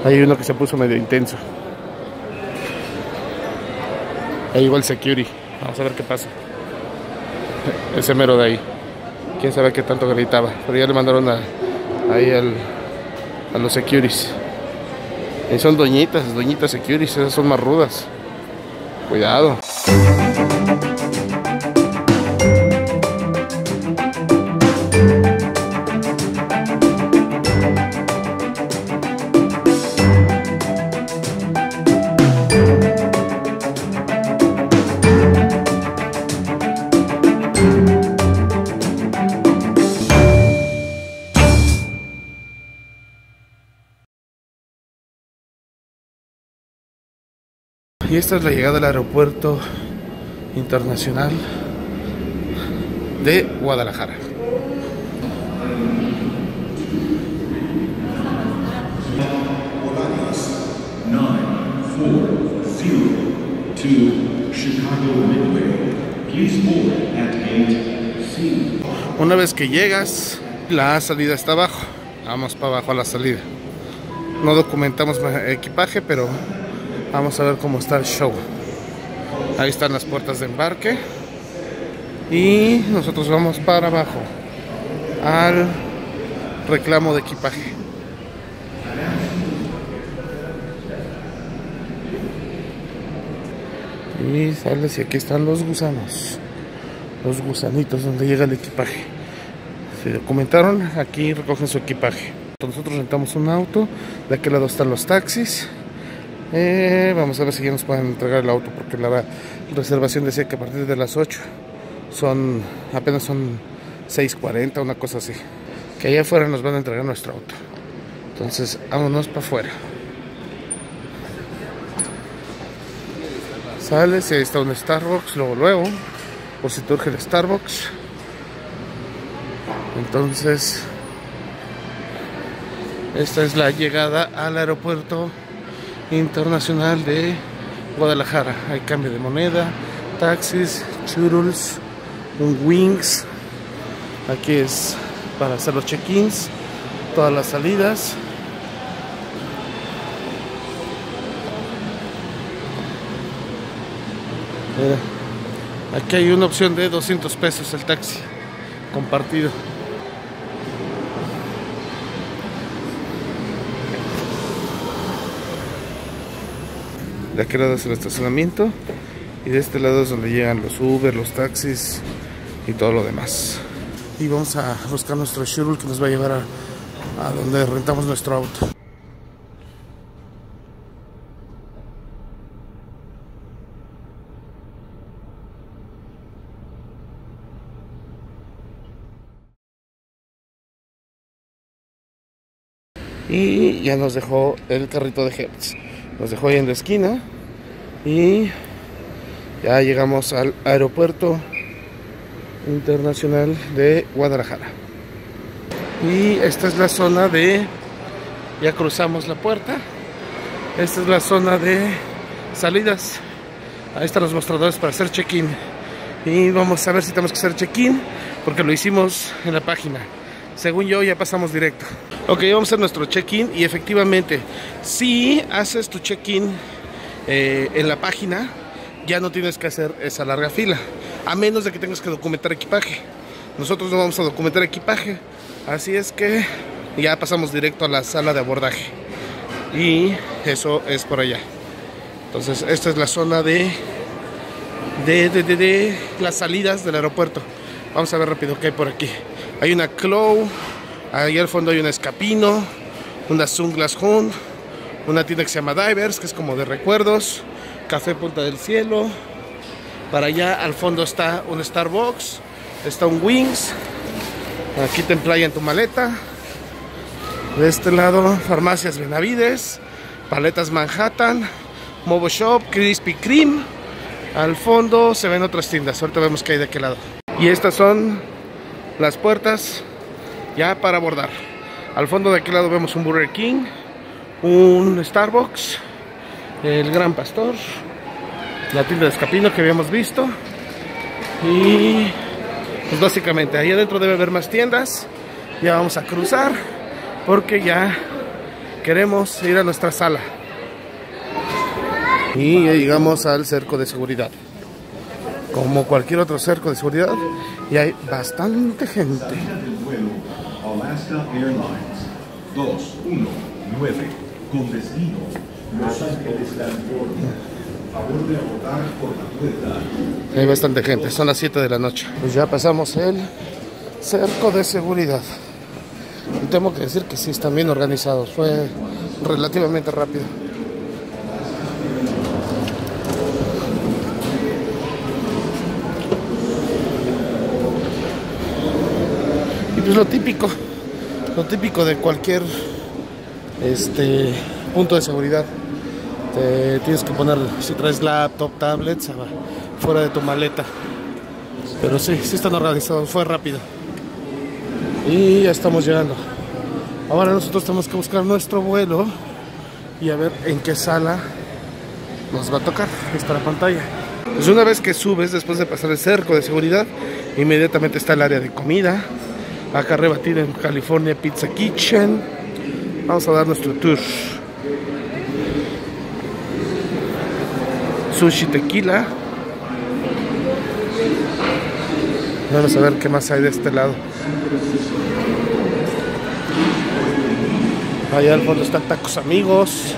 Hay uno que se puso medio intenso. Ahí igual security. Vamos a ver qué pasa. Ese mero de ahí. Quién sabe qué tanto gritaba. Pero ya le mandaron ahí a los securities. Y son doñitas securities. Esas son más rudas. Cuidado. Y esta es la llegada al aeropuerto internacional de Guadalajara. Una vez que llegas, la salida está abajo. Vamos para abajo a la salida. No documentamos equipaje, pero vamos a ver cómo está el show. Ahí están las puertas de embarque. Y nosotros vamos para abajo al reclamo de equipaje. Y sales y aquí están los gusanos. Los gusanitos donde llega el equipaje. Se documentaron, aquí recogen su equipaje. Nosotros rentamos un auto. De aquel lado están los taxis. Vamos a ver si ya nos pueden entregar el auto, porque la reservación decía que a partir de las 8 apenas son 6:40, una cosa así. Que allá afuera nos van a entregar nuestro auto. Entonces vámonos para afuera. Sales y ahí está un Starbucks, luego, por si te urge el Starbucks. Entonces esta es la llegada al aeropuerto internacional de Guadalajara. Hay cambio de moneda, taxis, churros, un wings. Aquí es para hacer los check-ins, todas las salidas. Mira, aquí hay una opción de 200 pesos el taxi compartido. De aquel lado es el estacionamiento y de este lado es donde llegan los Uber, los taxis y todo lo demás. Y vamos a buscar nuestro shuttle que nos va a llevar a donde rentamos nuestro auto. Y ya nos dejó el carrito de Hertz. Nos dejó ahí en la esquina. Y ya llegamos al aeropuerto internacional de Guadalajara. Y esta es la zona de... Ya cruzamos la puerta. Esta es la zona de salidas. Ahí están los mostradores para hacer check-in. Y vamos a ver si tenemos que hacer check-in, porque lo hicimos en la página. Según yo, ya pasamos directo. Ok, vamos a hacer nuestro check-in. Y efectivamente, si haces tu check-in en la página, ya no tienes que hacer esa larga fila, a menos de que tengas que documentar equipaje. Nosotros no vamos a documentar equipaje, así es que ya pasamos directo a la sala de abordaje. Y eso es por allá. Entonces esta es la zona de las salidas del aeropuerto. Vamos a ver rápido qué hay por aquí. Hay una Clow, ahí al fondo hay una Escapino, una Sunglass Hut, una tienda que se llama Divers, que es como de recuerdos, Café Punta del Cielo. Para allá al fondo está un Starbucks, está un Wings. Aquí te emplayan tu maleta. De este lado, Farmacias Benavides, Paletas Manhattan, Mobo Shop, Krispy Kreme. Al fondo se ven otras tiendas, ahorita vemos qué hay de aquel lado. Y estas son las puertas ya para abordar. Al fondo de aquel lado vemos un Burger King, un Starbucks, el Gran Pastor, la tienda de Escapino que habíamos visto. Y pues básicamente ahí adentro debe haber más tiendas. Ya vamos a cruzar porque ya queremos ir a nuestra sala. Y ya llegamos al cerco de seguridad. Como cualquier otro cerco de seguridad, y hay bastante gente. Alaska Airlines 219 con destino Los Ángeles, California. Favor de abordar por la puerta. Hay bastante gente, son las 7 de la noche. Pues ya pasamos el cerco de seguridad. Y tengo que decir que sí están bien organizados. Fue relativamente rápido. Y pues lo típico de cualquier punto de seguridad. Te tienes que poner, si traes laptop, tablets, fuera de tu maleta. Pero sí están organizados, fue rápido. Y ya estamos llegando. Ahora nosotros tenemos que buscar nuestro vuelo y a ver en qué sala nos va a tocar. Aquí está la pantalla. Pues una vez que subes, después de pasar el cerco de seguridad, inmediatamente está el área de comida. Acá arriba tienen California Pizza Kitchen. Vamos a dar nuestro tour. Sushi tequila. Vamos a ver qué más hay de este lado. Allá al fondo están Tacos Amigos.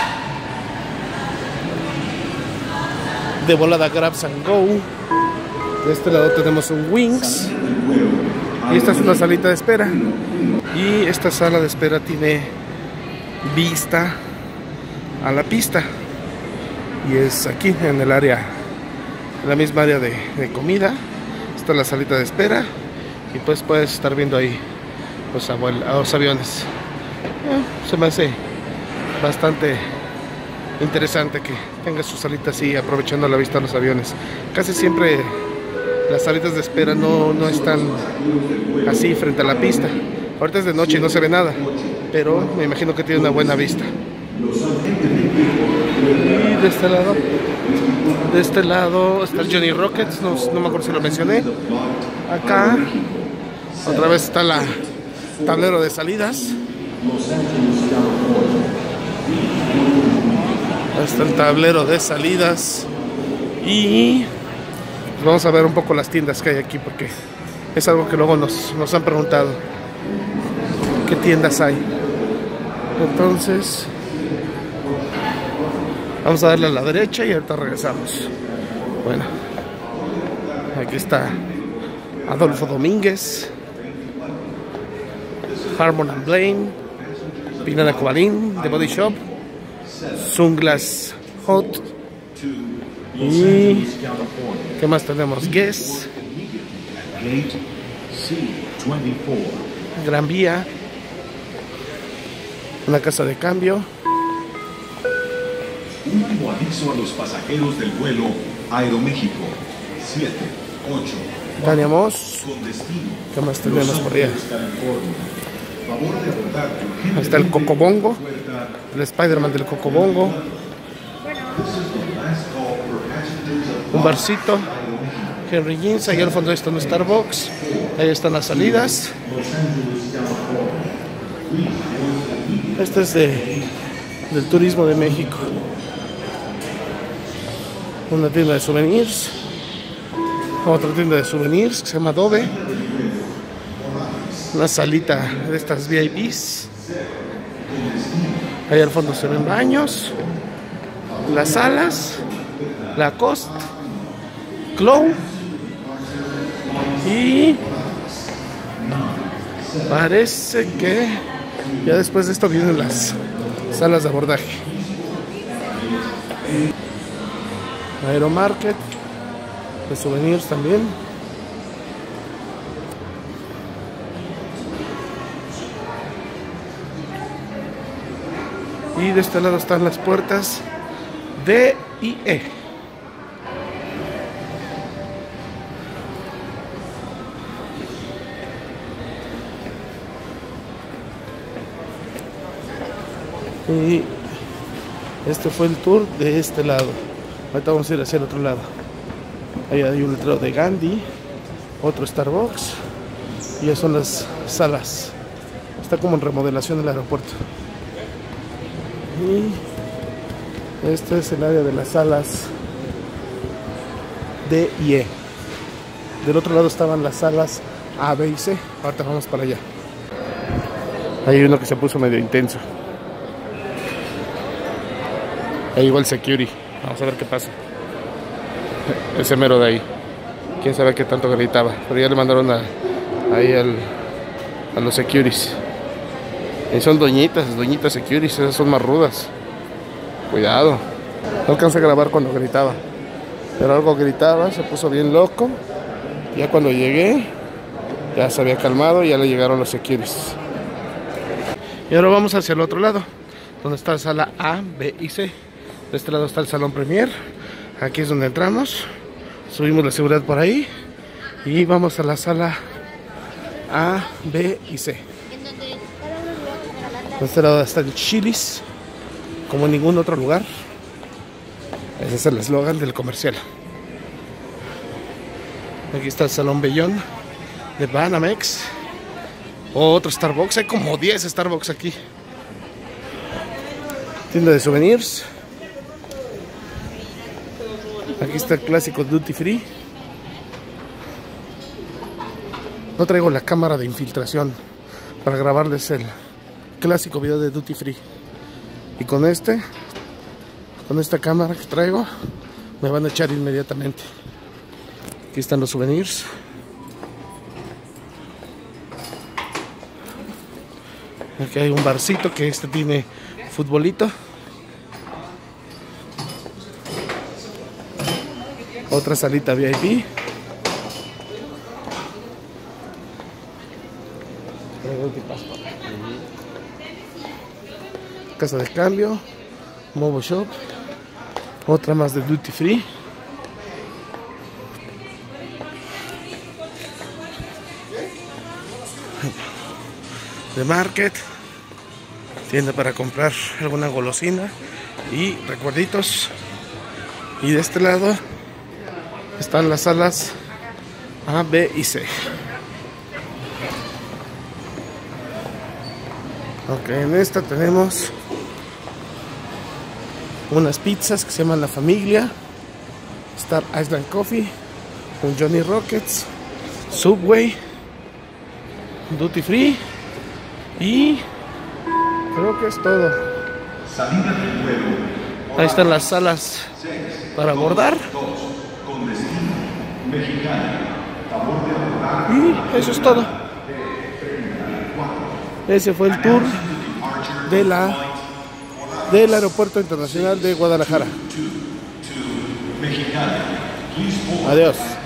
De volada Grabs and Go. De este lado tenemos un Wings. Y esta es una salita de espera. Y esta sala de espera tiene vista a la pista. Y es aquí en el área, en la misma área de comida. Está la salita de espera. Y pues puedes estar viendo ahí pues, a los aviones. Se me hace bastante interesante que tenga su salita así, aprovechando la vista a los aviones. Casi siempre las salitas de espera no están así frente a la pista. Ahorita es de noche y no se ve nada, pero me imagino que tiene una buena vista. Y de este lado está el Johnny Rockets, no me acuerdo si lo mencioné. Acá otra vez está la tablero de salidas. Ahí está el tablero de salidas. Y pues vamos a ver un poco las tiendas que hay aquí, porque es algo que luego nos han preguntado. ¿Qué tiendas hay? Entonces vamos a darle a la derecha y ahorita regresamos. Bueno, aquí está Adolfo Domínguez, Harmon and Blaine, Pinana Cobalín, The Body Shop, Sunglass Hut. Y ¿qué más tenemos? Guess, Gran Vía, una casa de cambio. Último aviso a los pasajeros del vuelo Aeroméxico 78 Tania Moss. con destino ¿Qué más tenemos por allá? California. Favor de abordar Ahí está el Cocobongo, el Spider-Man del Cocobongo. Un barcito, Henry Jeans. Ahí al fondo está un Starbucks. Ahí están las salidas. Este es del Turismo de México. Una tienda de souvenirs. Otra tienda de souvenirs que se llama Adobe. Una salita de estas VIPs. Ahí al fondo se ven baños, las salas, Lacoste, Clow. Y parece que ya después de esto vienen las salas de abordaje. Aeromarket de souvenirs también. Y de este lado están las puertas D y E. Y este fue el tour de este lado. Ahorita vamos a ir hacia el otro lado. Ahí hay un letrero de Gandhi, otro Starbucks, y ya son las salas. Está como en remodelación el aeropuerto. Y este es el área de las salas D y E. Del otro lado estaban las salas A, B y C. Ahorita vamos para allá. Hay uno que se puso medio intenso. Ahí igual security. Vamos a ver qué pasa. Ese mero de ahí. Quién sabe qué tanto gritaba. Pero ya le mandaron ahí a los securities. Y son doñitas securities. Esas son más rudas. Cuidado. No alcancé a grabar cuando gritaba. Pero algo gritaba. Se puso bien loco. Ya cuando llegué, ya se había calmado y ya le llegaron los securities. Y ahora vamos hacia el otro lado, donde está la sala A, B y C. De este lado está el salón Premier. Aquí es donde entramos. Subimos la seguridad por ahí. Y vamos a la sala A, B y C. De este lado está el Chili's, como en ningún otro lugar. Ese es el eslogan del comercial. Aquí está el salón Bellón de Banamex. Otro Starbucks. Hay como 10 Starbucks aquí. Tienda de souvenirs. Aquí está el clásico Duty Free. No traigo la cámara de infiltración para grabarles el clásico video de Duty Free. Y con esta cámara que traigo, me van a echar inmediatamente. Aquí están los souvenirs. Aquí hay un barcito que tiene futbolito. Otra salita VIP. Casa de cambio. Mobo Shop. Otra más de Duty Free. The Market, tienda para comprar alguna golosina y recuerditos. Y de este lado están las salas A, B y C. Ok, en esta tenemos unas pizzas que se llaman La Familia, Star Island Coffee, un Johnny Rockets, Subway, Duty Free. Y creo que es todo. Ahí están las salas para abordar. Y eso es todo. Ese fue el tour del Aeropuerto Internacional de Guadalajara. Adiós.